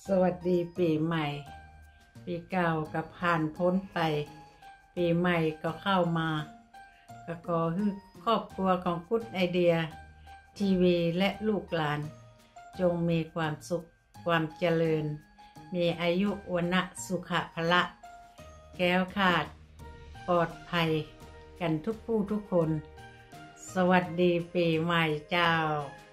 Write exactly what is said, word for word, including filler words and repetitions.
สวัสดีปีใหม่ปีเก่าก็ผ่านพ้นไปปีใหม่ก็เข้ามาก็ขอให้ครอบครัวของกุ๊ดไอเดียทีวีและลูกหลานจงมีความสุขความเจริญมีอายุวันนะสุขภละแคล้วคลาดปลอดภัยกันทุกผู้ทุกคนสวัสดีปีใหม่เจ้า